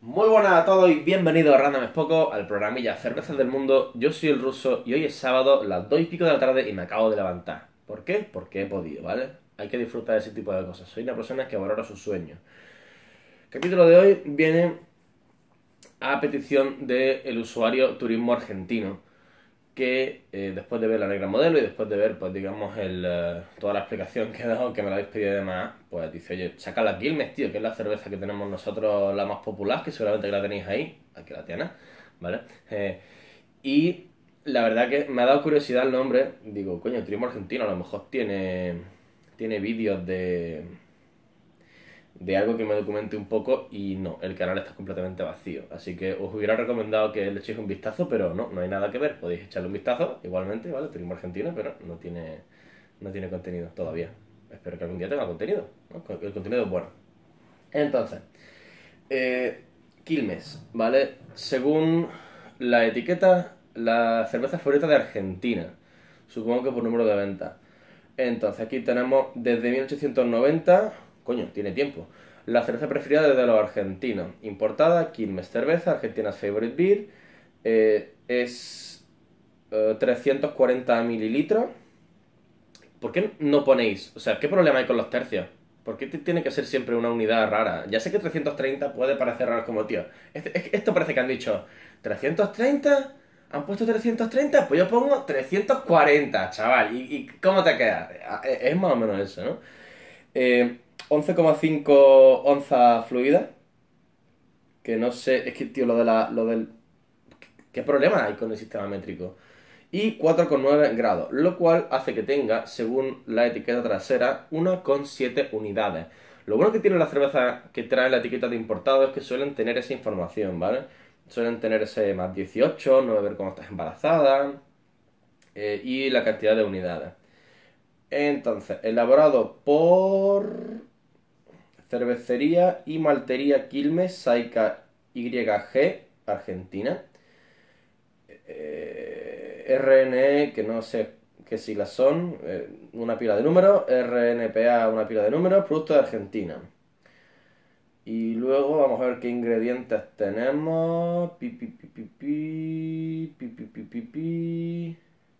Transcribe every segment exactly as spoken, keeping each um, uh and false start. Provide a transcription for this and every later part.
Muy buenas a todos y bienvenidos a Random es Poco, al programilla Cervezas del Mundo. Yo soy el Ruso y hoy es sábado, las dos y pico de la tarde y me acabo de levantar. ¿Por qué? Porque he podido, ¿vale? Hay que disfrutar de ese tipo de cosas. Soy una persona que valora sus sueños. El capítulo de hoy viene a petición del usuario Turismo Argentino, que eh, después de ver la negra modelo y después de ver, pues digamos, el, eh, toda la explicación que he dado, que me la habéis pedido y demás, pues dice, oye, saca la Quilmes, tío, que es la cerveza que tenemos nosotros, la más popular, que seguramente que la tenéis ahí, aquí la tienes, ¿vale? Eh, y la verdad que me ha dado curiosidad el nombre, digo, coño, Turismo Argentino a lo mejor tiene, tiene vídeos de de algo que me documente un poco y no, el canal está completamente vacío. Así que os hubiera recomendado que le echéis un vistazo, pero no, no hay nada que ver. Podéis echarle un vistazo, igualmente, ¿vale? Turismo argentino, pero no tiene, no tiene contenido todavía. Espero que algún día tenga contenido, ¿no? El contenido es bueno. Entonces, eh, Quilmes, ¿vale? Según la etiqueta, la cerveza favorita de Argentina. Supongo que por número de venta. Entonces, aquí tenemos desde mil ochocientos noventa, coño, tiene tiempo. La cerveza preferida de los argentinos. Importada, Quilmes Cerveza, Argentina's Favorite Beer. Eh, es eh, trescientos cuarenta mililitros. ¿Por qué no ponéis? O sea, ¿qué problema hay con los tercios? ¿Por qué tiene que ser siempre una unidad rara? Ya sé que trescientos treinta puede parecer raro como, tío. Este- es que esto parece que han dicho trescientos treinta. ¿Han puesto trescientos treinta? Pues yo pongo trescientos cuarenta, chaval. ¿Y, y cómo te queda? Es es más o menos eso, ¿no? Eh, once coma cinco onzas fluidas. Que no sé, es que, tío, lo de la, lo del... ¿Qué problema hay con el sistema métrico? Y cuatro coma nueve grados, lo cual hace que tenga, según la etiqueta trasera, uno coma siete unidades. Lo bueno que tiene la cerveza que trae la etiqueta de importado es que suelen tener esa información, ¿vale? Suelen tener ese más dieciocho, no ver cómo estás embarazada eh, y la cantidad de unidades. Entonces, elaborado por Cervecería y Maltería Quilmes, Saica Y G, Argentina. Eh, R N E, que no sé qué siglas son, eh, una pila de números, R N P A, una pila de números, producto de Argentina. Y luego vamos a ver qué ingredientes tenemos. Pi, pi, pi, pi, pi, pi, pi, pi, pi, pi.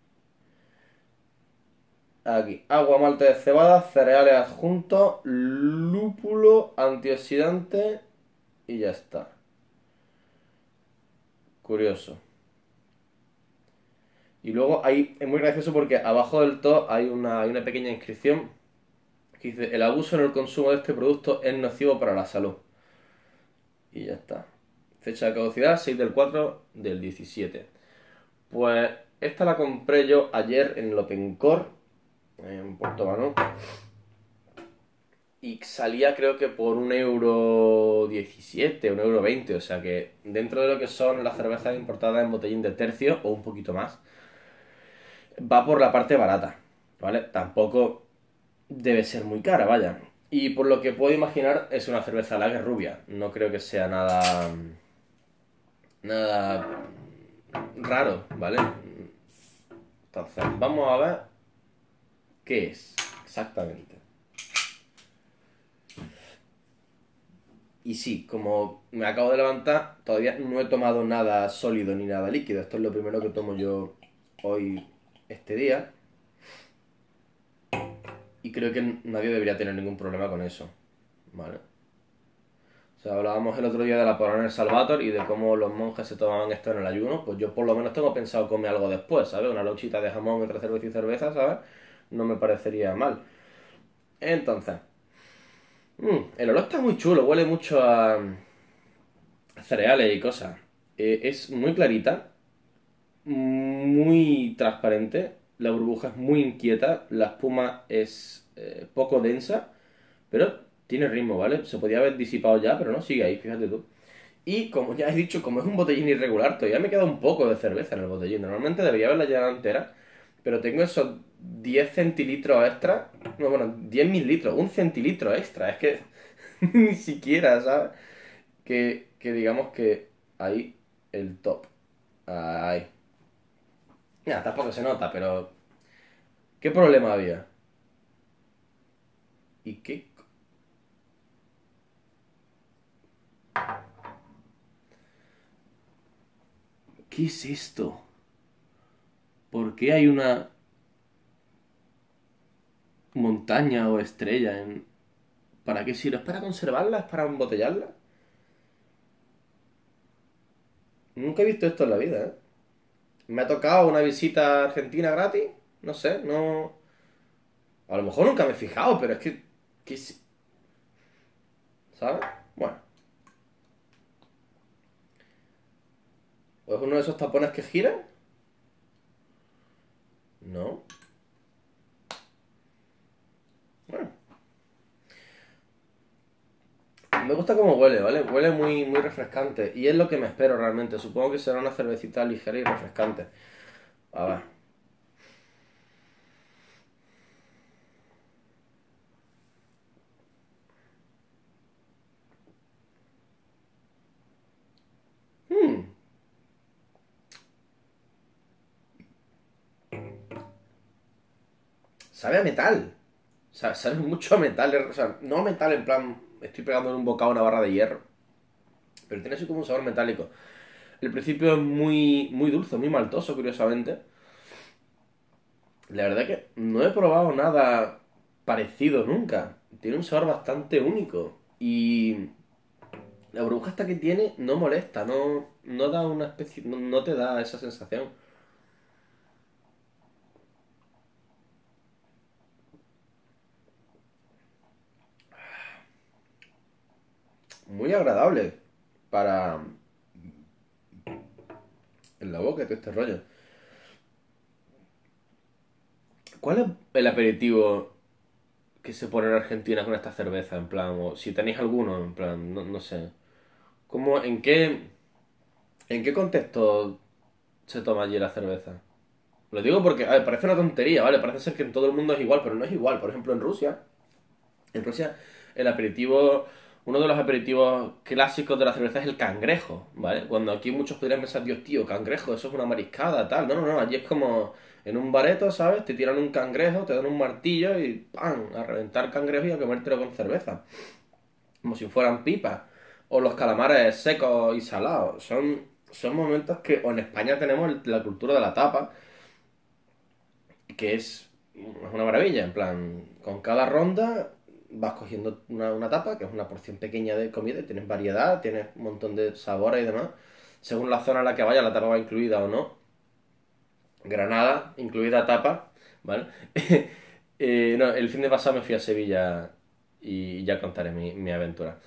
Aquí, agua, malte de cebada, cereales adjuntos, lúpulo, antioxidante y ya está. Curioso. Y luego hay, es muy gracioso porque abajo del todo hay una, hay una pequeña inscripción que dice: el abuso en el consumo de este producto es nocivo para la salud. Y ya está. Fecha de caducidad seis del cuatro del diecisiete. Pues esta la compré yo ayer en el Opencore, en Puerto Banús. Y salía creo que por un euro diecisiete, un euro veinte. O sea que dentro de lo que son las cervezas importadas en botellín de tercio o un poquito más, va por la parte barata, ¿vale? Tampoco debe ser muy cara, vaya. Y por lo que puedo imaginar, es una cerveza lager rubia. No creo que sea nada. Nada raro, ¿vale? Entonces, vamos a ver qué es exactamente. Y sí, como me acabo de levantar, todavía no he tomado nada sólido ni nada líquido. Esto es lo primero que tomo yo hoy, este día. Y creo que nadie debería tener ningún problema con eso, ¿vale? O sea, hablábamos el otro día de la Poroner Salvator y de cómo los monjes se tomaban esto en el ayuno. Pues yo por lo menos tengo pensado comer algo después, ¿sabes? Una lonchita de jamón entre cerveza y cerveza, ¿sabes? No me parecería mal. Entonces, mm, el olor está muy chulo, huele mucho a, a cereales y cosas. Eh, es muy clarita, muy transparente, la burbuja es muy inquieta, la espuma es eh, poco densa, pero tiene ritmo, ¿vale? Se podía haber disipado ya, pero no, sigue ahí, fíjate tú. Y como ya he dicho, como es un botellín irregular, todavía me queda un poco de cerveza en el botellín. Normalmente debería haberla llenado entera, pero tengo esos diez centilitros extra. No, bueno, diez mililitros, un centilitro extra. Es que ni siquiera, ¿sabes? Que, que digamos que ahí el top. Ahí. Ya, tampoco se nota, pero ¿qué problema había? ¿Y qué? ¿Qué es esto? ¿Por qué hay una montaña o estrella en... ¿Para qué sirve? ¿Es para conservarla? ¿Es para embotellarla? Nunca he visto esto en la vida, ¿eh? Me ha tocado una visita a Argentina gratis. No sé, no... A lo mejor nunca me he fijado, pero es que... ¿Qué es? ¿Sabes? Bueno. ¿O es uno de esos tapones que giran? No. Bueno. Me gusta cómo huele, ¿vale? Huele muy, muy refrescante. Y es lo que me espero realmente. Supongo que será una cervecita ligera y refrescante. A ver. Hmm. Sabe a metal. Sabe, sabe mucho a metal. O sea, no a metal en plan... Estoy pegando en un bocado una barra de hierro. Pero tiene así como un sabor metálico. El principio es muy, muy dulce, muy maltoso, curiosamente. La verdad que no he probado nada parecido nunca. Tiene un sabor bastante único. Y la burbuja hasta que tiene no molesta, no, no da una especie, no, no te da esa sensación. Muy agradable para en la boca y todo este rollo. ¿Cuál es el aperitivo que se pone en Argentina con esta cerveza? En plan, o si tenéis alguno, en plan, no, no sé. ¿Cómo, en qué, en qué contexto se toma allí la cerveza? Lo digo porque, a ver, parece una tontería, ¿vale? Parece ser que en todo el mundo es igual, pero no es igual. Por ejemplo, en Rusia, en Rusia el aperitivo, uno de los aperitivos clásicos de la cerveza es el cangrejo, ¿vale? Cuando aquí muchos podrían pensar, Dios tío, cangrejo, eso es una mariscada, tal. No, no, no, allí es como en un bareto, ¿sabes? Te tiran un cangrejo, te dan un martillo y ¡pam! A reventar cangrejo y a comértelo con cerveza. Como si fueran pipas. O los calamares secos y salados. Son, son momentos que, o en España tenemos el- la cultura de la tapa, que es, es una maravilla, en plan, con cada ronda vas cogiendo una, una tapa, que es una porción pequeña de comida, y tienes variedad, tienes un montón de sabores y demás. Según la zona a la que vayas, la tapa va incluida o no. Granada, incluida tapa, ¿vale? Eh, no, el fin de pasado me fui a Sevilla y ya contaré mi, mi aventura.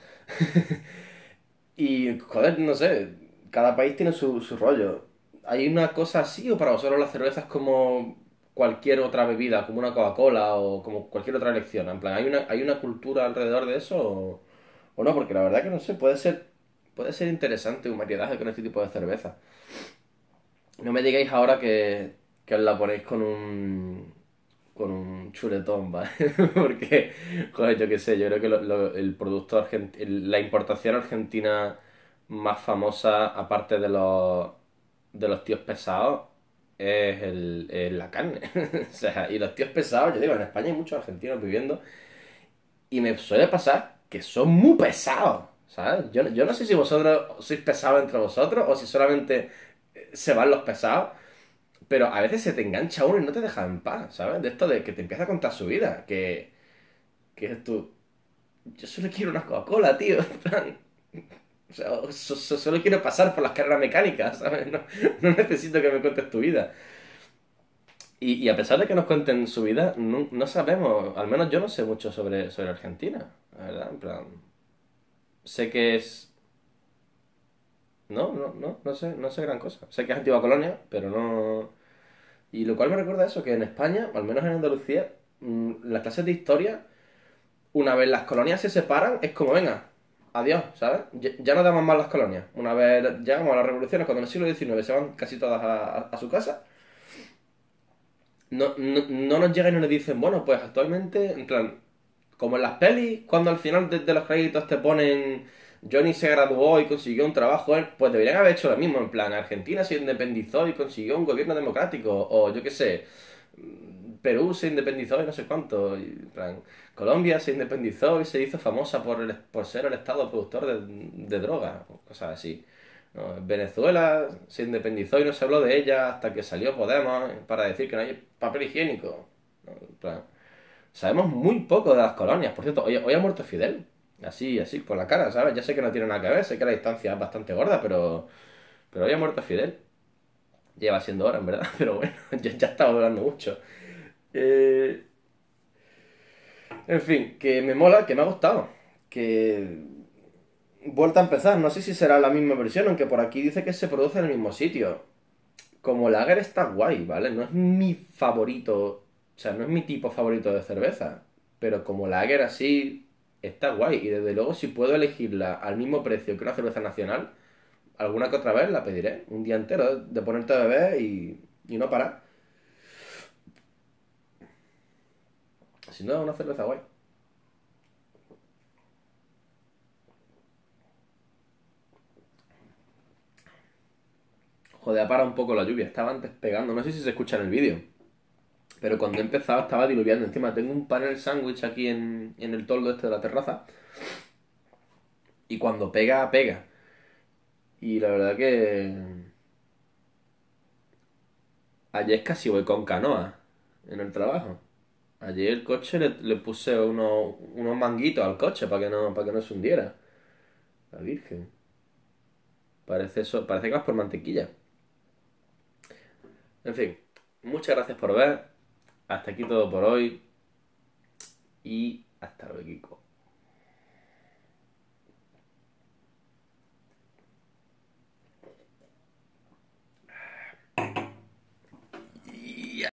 Y, joder, no sé, cada país tiene su, su rollo. ¿Hay una cosa así o para vosotros la cerveza es como cualquier otra bebida, como una Coca-Cola o como cualquier otra elección? En plan, ¿hay una, hay una cultura alrededor de eso o, o no? Porque la verdad que no sé, puede ser, puede ser interesante un maridaje con este tipo de cerveza. No me digáis ahora que, que os la ponéis con un, con un chuletón, ¿vale? Porque, joder, yo qué sé, yo creo que lo- lo- el producto argentino, la importación argentina más famosa, aparte de los, de los tíos pesados, es, el, es la carne. O sea, y los tíos pesados, yo digo, en España hay muchos argentinos viviendo y me suele pasar que son muy pesados, ¿sabes? Yo, yo no sé si vosotros sois pesados entre vosotros o si solamente eh, se van los pesados. Pero a veces se te engancha uno y no te deja en paz, ¿sabes? De esto de que te empieza a contar su vida, que, que es tú. Yo solo quiero una Coca-Cola, tío. En plan, o sea, so- so- solo quiero pasar por las carreras mecánicas, ¿sabes? No, no necesito que me cuentes tu vida. Y, y a pesar de que nos cuenten su vida, no, no sabemos, al menos yo no sé mucho sobre, sobre Argentina, la verdad. En plan, sé que es. No, no, no, no sé, no sé gran cosa. Sé que es antigua colonia, pero no. Y lo cual me recuerda a eso, que en España, al menos en Andalucía, mm, las clases de historia, una vez las colonias se separan, es como, venga, adiós, ¿sabes? Ya, ya no damos más las colonias. Una vez llegamos a las revoluciones, cuando en el siglo diecinueve se van casi todas a, a- a su casa, no, no, no nos llegan y nos dicen, bueno, pues actualmente, en plan, como en las pelis, cuando al final de, de los créditos te ponen Johnny se graduó y consiguió un trabajo, eh, pues deberían haber hecho lo mismo, en plan, Argentina se independizó y consiguió un gobierno democrático, o yo qué sé, Perú se independizó y no sé cuánto, y, en plan, Colombia se independizó y se hizo famosa por, el- por ser el estado productor de, de drogas, o cosas así. No, Venezuela se independizó y no se habló de ella hasta que salió Podemos para decir que no hay papel higiénico. No, en plan, sabemos muy poco de las colonias. Por cierto, hoy, hoy ha muerto Fidel. Así, así, por la cara, ¿sabes? Ya sé que no tiene nada que ver, sé que la distancia es bastante gorda, pero, pero hoy ha muerto Fidel. Lleva siendo hora, en verdad, pero bueno, ya, ya estaba hablando mucho. Eh, en fin, que me mola, que me ha gustado. Que vuelta a empezar, no sé si será la misma versión, aunque por aquí dice que se produce en el mismo sitio. Como lager está guay, ¿vale? No es mi favorito, o sea, no es mi tipo favorito de cerveza, pero como lager así está guay. Y desde luego si puedo elegirla al mismo precio que una cerveza nacional, alguna que otra vez la pediré. Un día entero de ponerte a beber y, y no parar. Si no, es una cerveza guay. Joder, para un poco la lluvia, estaba antes pegando, no sé si se escucha en el vídeo. Pero cuando he empezado estaba diluviando. Encima tengo un panel sándwich aquí en, en el toldo este de la terraza. Y cuando pega, pega. Y la verdad que ayer casi voy con canoa en el trabajo. Ayer el coche le, le puse unos, unos manguitos al coche para que no, para que no se hundiera. La Virgen. Parece eso, parece que vas por mantequilla. En fin, muchas gracias por ver. Hasta aquí todo por hoy. Y hasta luego.